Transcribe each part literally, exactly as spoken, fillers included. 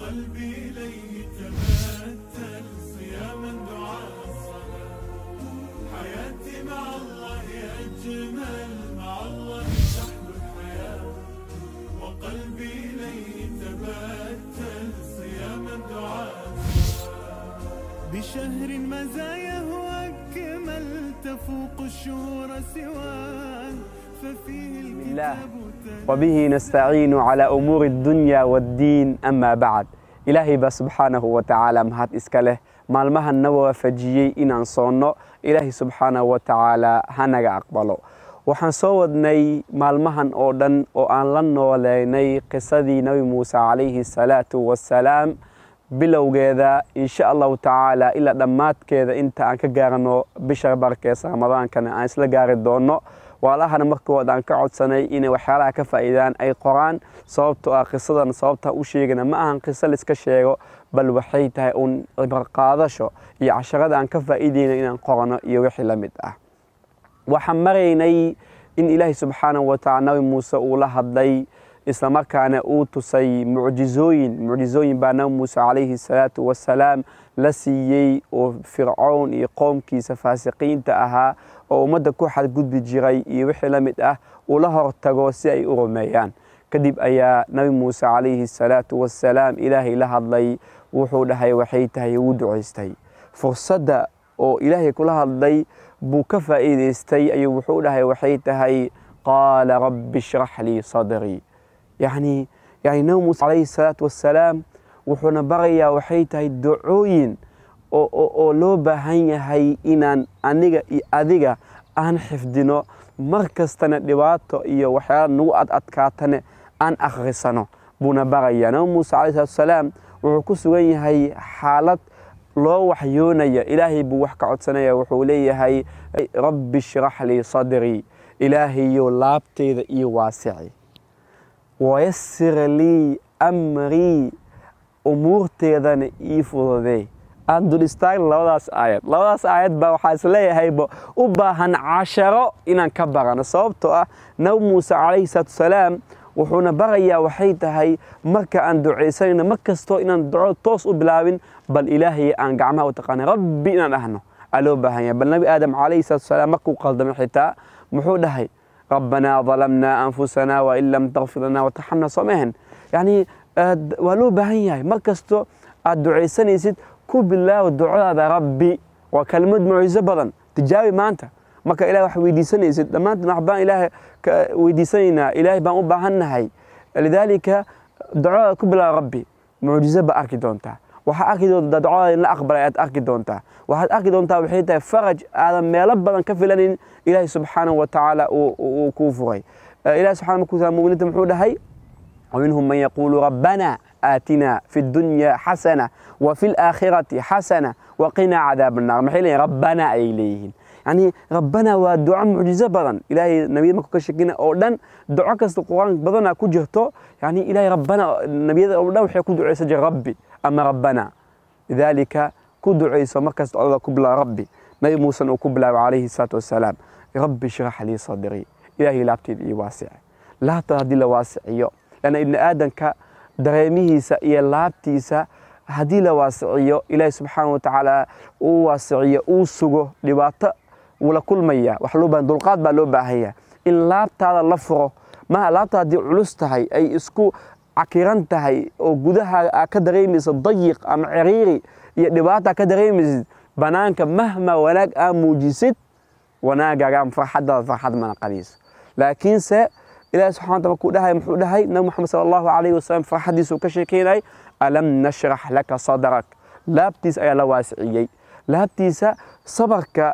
وقلبي إليه تبتل صياما دعاء الصلاة. حياتي مع الله أجمل، مع الله تحلو الحياة. وقلبي إليه تبتل صياما دعاء الصلاة. بشهر مزاياه أكمل، تفوق الشهور سواه، ففيه الكتاب وبه نستعين على أمور الدنيا والدين. أما بعد، إلهي سبحانه وتعالى مهات إسكاله مالمها النوى فجيي إن صونو إلهي سبحانه وتعالى هنغا أقبله. waxaan soo wadnay maalmahan oo dhan oo aan la nooleynay qisadii nabi Muuse calayhi salaatu wassalaam bilowgeeda insha Allah taala ila dhamaadkeeda inta aan ka gaarno bisha barkeesa Ramadaankana aan isla gaari doono. walahana markood aan ka codsanay inay waxyaalaha ka faa'iidaan ay qoraan, sababtoo ah qisadan sababta u sheegana ma ahan qiso la iska sheego, bal waxay tahay un cibar qaadasho iyo casharada aan ka faa'iideyno inaan qorano iyo wixii la mid ah. waxaan maraynay in Ilaahay subxaanahu wa ta'ala nabi Muuse uu la hadlay, isla markaana uu tusay mucjizooyin mucjizooyin baa nabi Muuse calayhi salaatu wassalaam la siiyey oo Fircoon iyo qoomkiisa faasiqiinta ahaa oo ummadda ku xadgudbi jiray iyo wixii la mid ah uu la hortago si ay u rumeeyaan. kadib ayaa nabi Muuse calayhi salaatu wassalaam Ilaahay la hadlay, wuxuu dhahay waxay tahay uu duceystay fursadda oo Ilaahay kula hadlay buu ka faa'iideystay ayuu wuxuu dhahay waxay tahay qaala rabbi shrah li sadri. يعني يعني nabi Muuse calayhi salaatu wassalaam wuxuuna barayaa waxay tahay ducooyin oo oo loo baahan yahay inaan aniga iyo adiga aan xifdino, markastana dhibaato iyo waxyaalo nagu ad adkaatane aan akhrisano buuna barayaa. nabi Muuse calayhi salaatu wassalaam wuxuu ku sugan yahay xaalad loo waxyoonaya, ilaahay buu wax ka codsanaya, wuxuu leeyahay rabbi shrah li sadri, ilaahayow laabteyda iyo waasici, ويسر لي أمري أمور تيدان إيفوذي. أندل استاغ لوداس آيات لوداس آيات با وحاس ليهاي با وباهن عشرة إنان كبغانا صوبتو آه نبي موسى عليه الصلاة والسلام وحونا بغيا وحيتهاي مركا أن دعيسان مكستو إنان دعو توس بلاوين بل إلهي أن قعمها وتقاني ربي إنان أهنو ألو باهن بل نبي آدم عليه الصلاة والسلام مكو قلدم حتى محودهاي ربنا ظلمنا أنفسنا وإن لم تغفر لنا وترحمنا صمهن. يعني ولو بهنياي مركزتو الدعاء يسد كوب الله والدعاء هذا ربي وكلمة معجزة بدن تجاوي ما أنت مكا إله وحي ويديسن يسد لما أنت نحبان إله ويديسننا إله بان أبهن هاي. لذلك دعاء كوب الله ربي معجزة بأركي دونتا waxa arki doontaa ducada in la aqbalay aad arki doontaa waxaad arki doontaa waxay tahay faraj aadan meelo badan ka filanin Ilaahay subxaanahu wa ta'ala uu ku furay. Ilaahay subxaanahu wa ta'ala mu'miniinta muxuu dhahay ومنهم من يقول ربنا آتنا في الدنيا حسنة وفي الآخرة حسنة وقنا عذاب النار. محيلين ربنا إليهن يعني ربنا ودعاء معجزة بدن إلهي نبي ما كشكينا أولاً دعاء كست القرآن بدنا كجهته يعني إلهي ربنا النبي أولاً وحيكون دعاء سجى ربي أما ربنا لذلك كدعاء سمكست الله كبلا ربي نبي موسى وكبلا عليه الصلاة والسلام ربي اشرح لي صدري إلهي لا بتدي واسع لا تهدي لواسعيو لأن ابن آدم كدريمه سئي لابتيسا هدي لواسعيو إلهي سبحانه وتعالى واسعيو وسجو لباطأ ولا كل مية وحلوبا دلقات بلوبا هي إن لابتا هذا اللفظ ما لابتا دي علوستهاي أي اسكو عكيرانتهاي وجودها كدريمس ضيق أم عريري لباطا كدريمس بنانك مهما وناك أموجست وناك أم فرحد فرحد من قليس لكن س إلى سبحانه وتعالى كودها محودها نبي محمد صلى الله عليه وسلم فرحديس وكشكيناي ألم نشرح لك صدرك لابتيس أي لواسعي لابتيس صبرك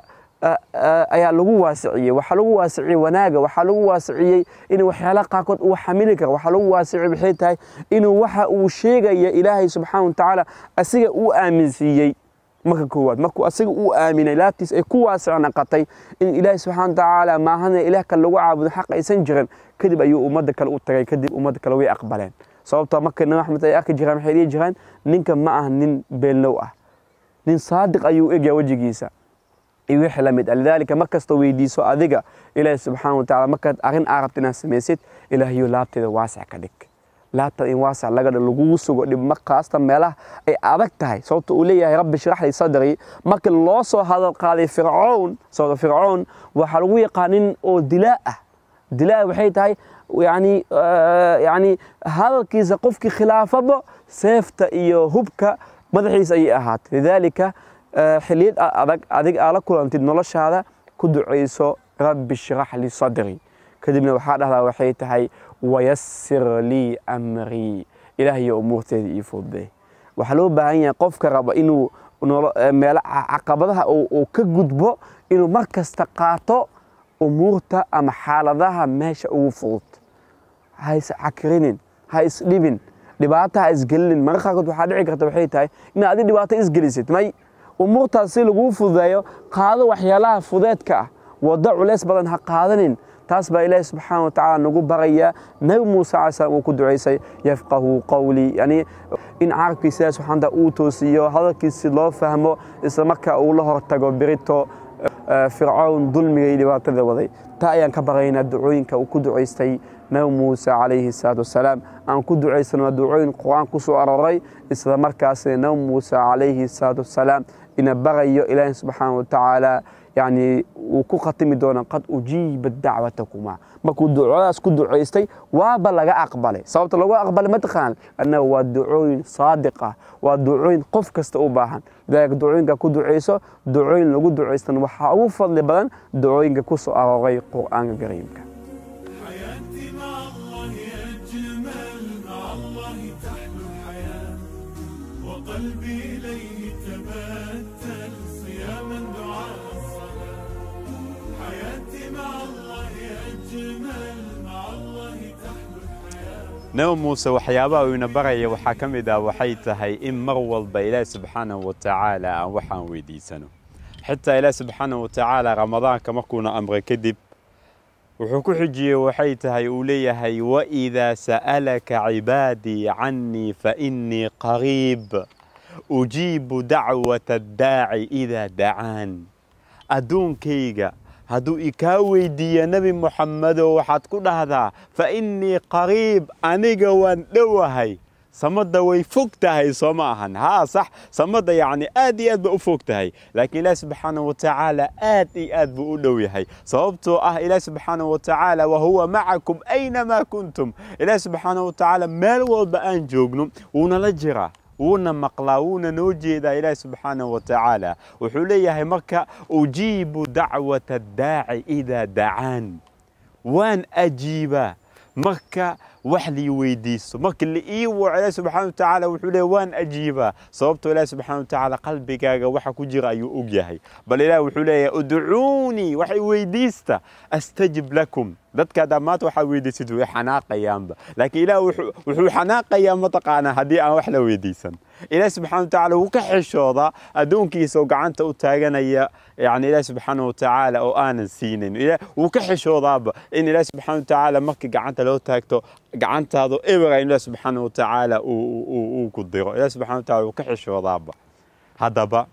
ayaa lagu waasiciyay waxa lagu waasiciyay wanaaga waxa lagu waasiciyay in waxyaalo qaaqod uu xamili karo waxa lagu waasiciyay bixay tahay inuu waxa uu sheegay Ilaahay subhanahu wa ta'ala asiga uu aaminsiiyay marka koowaad markuu asiga uu aaminay laabtiis ay ku waasicna qatay in Ilaahay subhanahu wa ta'ala ma ahana ilaah kale lagu caabudo xaq aysan jirin kadib ayuu ummadda kale u tagay kadib ummadda kale way aqbaleen sababta marka nabi Maxamed ay arki jiraan waxay jiraan ninka ma ah nin beenlow ah nin saadiq ayuu eegay wajigiisa يوحي لمد لذلك ما كستويديسو أذيك إلهي سبحانه وتعالى ما كانت أغن أعرفتنا سميسيت إلهي لابتي واسع كدك laabta in waasac laga lagu sugo dhib markaasta meelaha ay adag tahay sababta uu leeyahay rabbi shrah li sadri marka loo soo hadal qaaday fircoon soo fircoon waxa lagu yaqaanin oo dilaa ah dilaa waxay tahay يعني يعني هذا كيس قفك خلافه سيفت iyo hubka madaxiisa ay ahaat lidalika xilid adag adig ala kulantid noloshaada ku duceyso rabbi shrah li sadri kadibna waxa dhahdaa waxay tahay wayassir li amri ilaahi umurteeda ii fududay waxa loo baahan yahay qofka raba inuu meel caqabadaha oo ka gudbo inuu markasta qaato umurta ama xaaladaha meesha ugu fudud هايس عكرينين هايس ليبين دبعتها إسجلين ما خاطر واحد عكرة بحيتها إن هذه دبعتها إسجلست ماي أمور تصير جوف ذايو قاضي وحيالها فضيت كأ وضعوا ليس بدن حق هذين تاسب إليه سبحانه وتعالى نقول بغيا نو موسى عسى وكد عيسى يفقه قولي يعني إن عارف كيسة سبحانه أوتوسيو هذا كيس الله فهمه إسمك الله تجبرته فرعون ظلمي اللي بعتذر وذي تأيان كبغينا دعوين كوكد عيسى نو موسى عليه الصلاة والسلام أن كد عيسى ودعوين قرآن كسو أرغي إسلا مركز نو موسى عليه الصلاة والسلام إن بغي إله سبحانه وتعالى يعني وكو ختمي دونا قد أجيب دعوتكما ما كود دعاء كود عيسى وبلغ أقبله صوت لو أقبل ما تخان أنه ودعوين صادقة ودعوين قف كستوباهن ذلك دعوين كود عيسى دعوين لو كود عيسى وحاول فضل بدن دعوين كسو أرغي قرآن الكريم حياتي مع الله أجمل مع الله تحلو الحياة وقلبي إليه تبتل صياما دعاء الصلاة حياتي مع الله أجمل مع الله تحلو الحياة نو موسى وحيابا وينبغي وحاكم إذا وحيتهي إن مغول بإله سبحانه وتعالى وحان ويدي سنو حتى إله سبحانه وتعالى رمضان كما كنا أمر كذب وحكو حجي وحيتهي أوليهي وإذا سألك عبادي عني فإني قريب أجيب دعوة الداعي إذا دعان أدون كيغا هدو إكاوي دي نبي محمد وحد كل هذا فإني قريب أنيغا وندوهي صمد ويفوقتهي صماهن ها صح صمد يعني آدي آد بأفوقتهي لكن الله سبحانه وتعالى آدي آد بأولويهي صوبته أه إله سبحانه وتعالى وهو معكم أينما كنتم إله سبحانه وتعالى مال والبآن جوجنم ونلجرا ونمقلا ونوجد إله سبحانه وتعالى وحليه مكة أجيب دعوة الداعي إذا دعان وان أجيبه مكة وحلي ويديس مكة اللي إيوه عليه سبحانه وتعالى وحلي وان أجيبه صوبته إله سبحانه وتعالى قلبك وحا كجرى يؤجيهي بل إله وحلي أدعوني وحي ويديسته أستجب لكم ذاتك دامات وحا ويديسته وحناق أيام لكن إله وحو حناق أيام متقانا هدي أنا وحلا ويديسا إله سبحانه وتعالى وكحش وضع أدون كيسو قعنت أتاقنا يعني إله سبحانه وتعالى أو آنا سينين وكحش وضع إن إله سبحانه وتعالى مكة قعنت لو تاكتو قعنت هذا إبرا إن الله سبحانه وتعالى وكدره إله سبحانه وتعالى وكحش وضع هذا با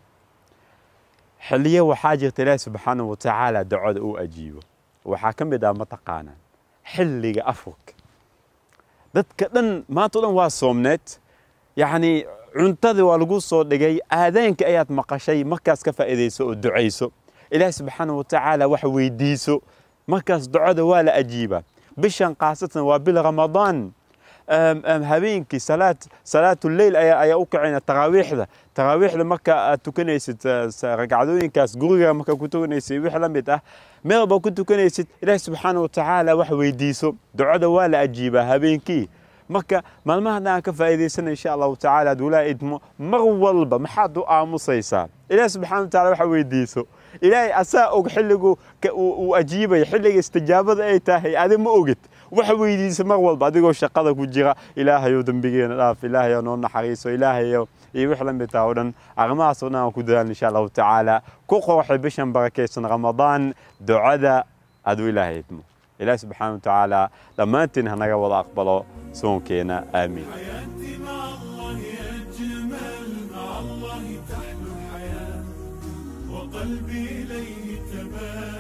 حلية وحاجة إله سبحانه وتعالى دعوة أو أجيبه وحاكم بدا متقانا حلي أفوك dadka dhan maanta dhan waa soomneed yani cuntadii waa lagu soo dhigay aadaanka ayaad maqashay markaas ka faa'iideyso oo duceyso ilaahay subxaanahu wa ta'ala wax weydiiso markaas ducada waa la ajiiba bishan qaasatan waa bil ramadaan habeenkii salaad salaatul leyl ayaa ayaa u kacayna taraawiixda taraawiixda marka aad tukanaysid ragcadooyinkaas guriga marka ku tukanaysid wix la mid ah meel baa ku tukanaysid ilaahay subxaanahu wa ta'ala wax weydiiso ducada waa la ajiiba habeenkii marka maalmahan aan ka faa'iideysana insha Allah ta'ala dulaa idmo mar walba maxaad u aamusaysaa ilaahay subxaanahu wa ta'ala wax weydiiso ilaahay asaa og xilligu uu ajiibay xilliga istijaabada ay tahay aad ma ogid wax weydiisa mar walba adigoo shaqada ku jira ilaahayow dambigeena dhaaf ilaahayow noo naxariiso ilaahayow iyo wix la mid ah oo dhan arrimahaas oo dhan ku dadaan insha Allah ta'ala ku qooxay bishan barakeysan ramadaan ducada adu ilaahay idmo ilaahay subxaanahu wa ta'ala dhammaantiin hanaga wada aqbalo soonkeena aamiin حياتي مع الله أجمل مع الله تحلو الحياة وقلبي إليه تبات